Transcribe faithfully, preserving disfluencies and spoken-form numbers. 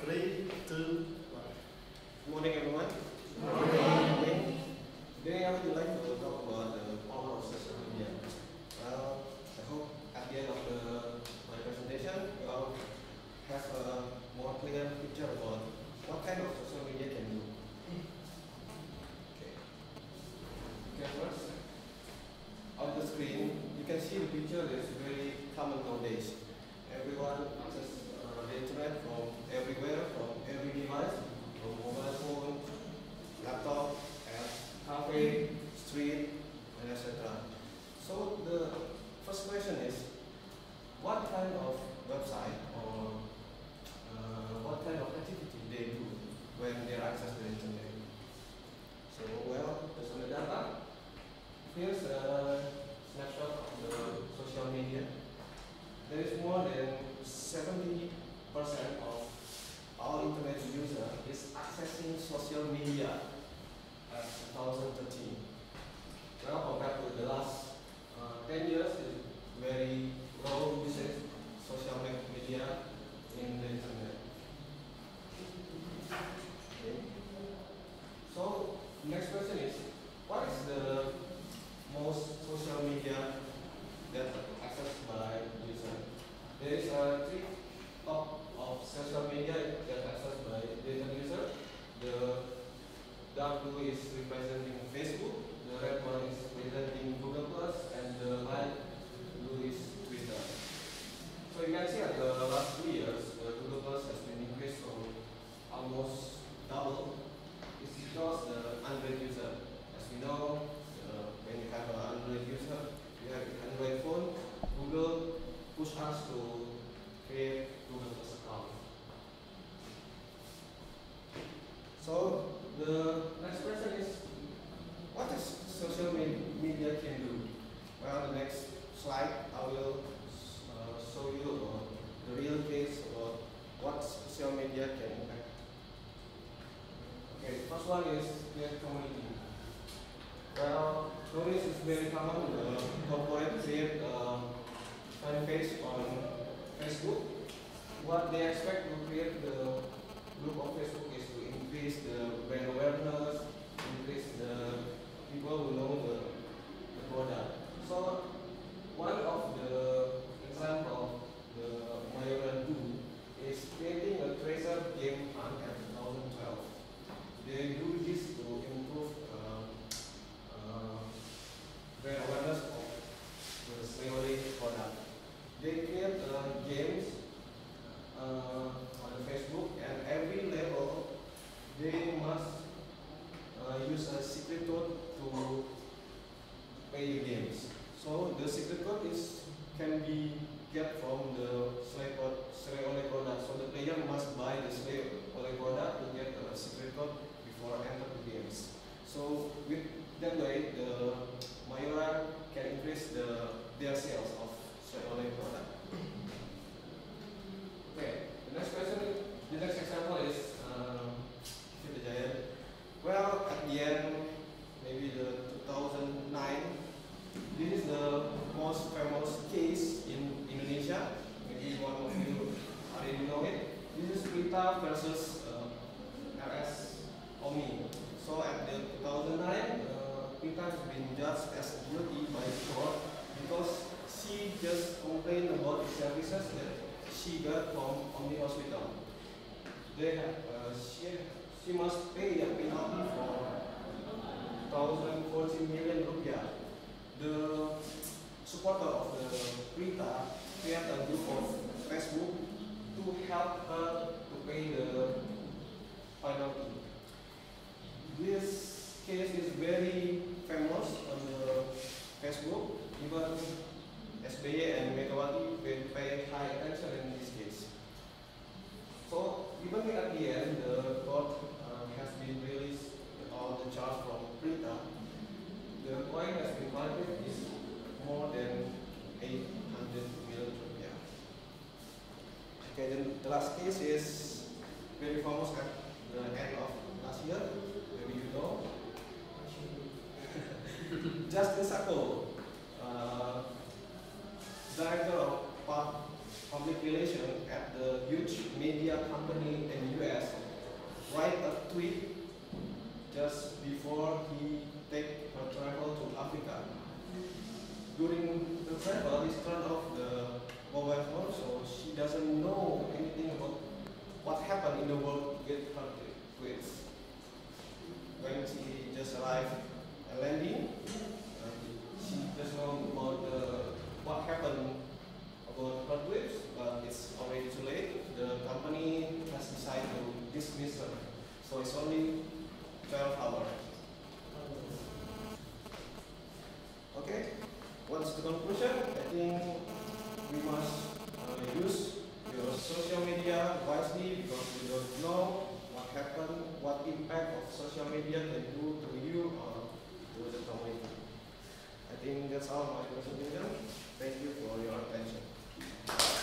Three, two, one. Good morning, everyone. Good morning. Today I would like to talk about the power of social media. Well, I hope at the end of the, my presentation, you all have a more clear picture about what kind of social media can do. Okay. Okay, first, on the screen, you can see the picture that is very common nowadays. Everyone access uh, the internet from everywhere, from every device, from mobile phone, laptop, and cafe, street, and et cetera. So the first question is, what kind of website or uh, what kind of activity they do when they access the internet? So well, based on the data, here's a snapshot of the social media. There is more than seventy percent of all internet users is accessing social media as two thousand thirteen. Well, compared to the last uh, ten years, it's very low usage social media in the internet. Okay. So next question is, what is the most social media that accessed by user? There is a three top of social media that accessed by data user. The dark blue is representing Facebook, the red one is representing Google Plus, and the light blue is Twitter. So you can see at the last two years, the Google Plus has been increased from almost double. It's because the Android user. As we know, uh, when you have an Android user, you have an Android phone, Google push us to create Google Plus account. So the next question is, what is social media can do? Well, the next slide I will uh, show you uh, the real case about what social media can impact. Okay, first one is create community. Well, nowadays it's very common. The corporate create a fan page on Facebook. What they expect to create the group of Facebook is to increase the brand awareness, increase the people who know the, the product. So one of the example the Mayora do is creating a treasure game hunt at two thousand twelve. They do this to improve uh, uh, brand awareness of the Slavery product. They create uh, games uh, on the Facebook, and every level they must uh, use a secret code to play the games. So the secret code is can be get from the slave slave product. So the player must buy the slave product to get a secret code before enter the games. So with that way, the Mayora can increase the their sales of slave product. Okay, the next question, the next example is um, the Giant. Well, at the end, maybe the two thousand nine, this is the most famous case in Indonesia. Maybe one of you already know it. This is Prita versus uh, R S Omni. So at the two thousand nine, uh, Prita has been judged as guilty by the court because she just complained about the services that she got from Omni Hospital. They have, uh, she, she must pay a penalty for one thousand forty million rupiah. The supporter of the Prita created a group of Facebook to help her to pay the penalty. This case is very famous on the Facebook. Even S B Y and Megawati will pay high attention in this case. So even at the end, the court uh, has been released with all the charge from Prita. The coin has been collected is more than eight hundred million rupiah. Okay, then the last case is very famous at the end of last year. Maybe you know. Justin Sacco, uh, director of public relations at the huge media company in U write a tweet just before he take her travel to Africa. During the travel, he turned off the mobile phone, so she doesn't know anything about what happened in the world with her tweets. When she just arrived at landing, uh, she just know about the, what happened about her tweets, but it's already too late. The company has decided to dismiss her, so it's only twelve hours. Okay, what's the conclusion? I think we must uh, use your social media wisely because we don't know what happened, what impact of social media can do to you or to the community. I think that's all my presentation. Thank you for your attention.